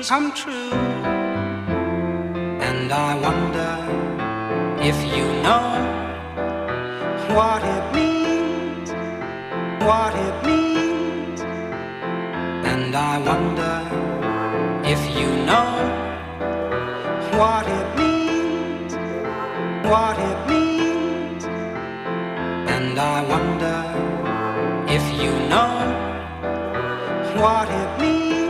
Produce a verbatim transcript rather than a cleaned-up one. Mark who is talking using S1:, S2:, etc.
S1: come true. And I wonder if you know what it means, what it means. And I wonder if you know what it means, what it means. And I wonder if you know what it means.